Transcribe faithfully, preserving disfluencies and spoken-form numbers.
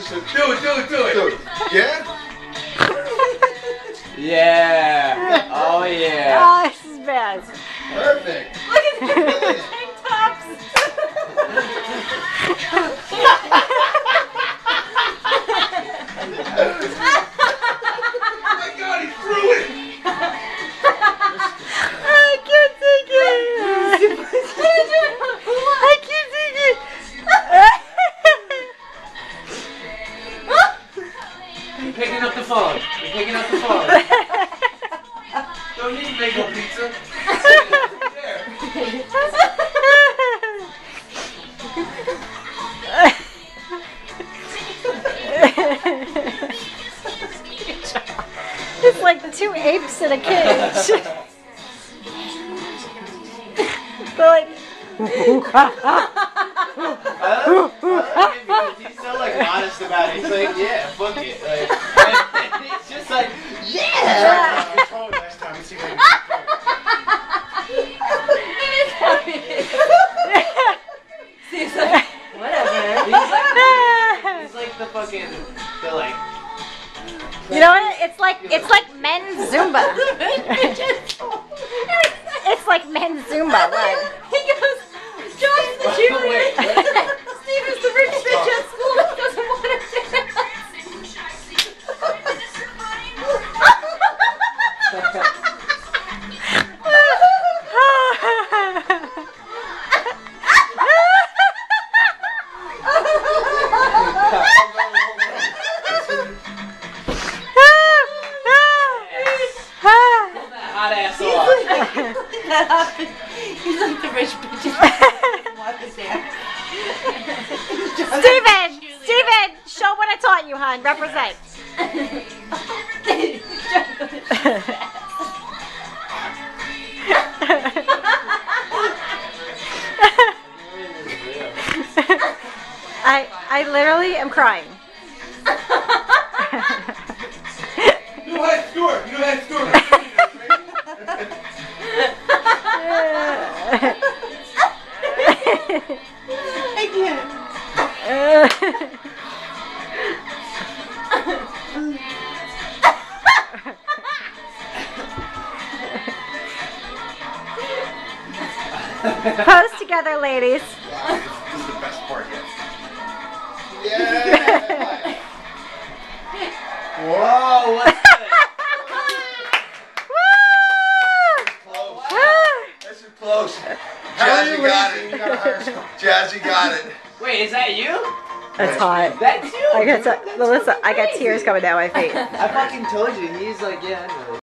should do it, do it, do it. Do it. Yeah? Yeah. Oh yeah. Oh, this is bad. Perfect. Look at the tank tops. Oh my God, he threw it. I can't take it. I can't take it. You're picking up the phone. You're picking up the phone. Don't need mango pizza. There. It's like two apes in a cage. They're like, He's so like honest about it. He's like, yeah, fuck it. Like, and he's just like, yeah. Control next time and see what He's like, whatever. He's like, he's like the fucking, the like. you know what? It's like it's like men's Zumba. It's like men's Zumba. Like. He goes, John's the cheerleader. Steve is the rich bitch at school that doesn't want to dance. Hot ass off. That happened. He's like the rich bitch that doesn't want to dance. Steven! Steven! Show what I taught you, hon. Represent. I I literally am crying. You know how to score. You know how to score. I can't. Pose together, ladies. This is the best part yet. Yeah. Whoa, what's that? This is close. Jazzy got it. Jazzy got it. Wait, is that you? That's hot. That's you? I got to, Melissa, I got tears coming down my face. I fucking told you. He's like, yeah, I know.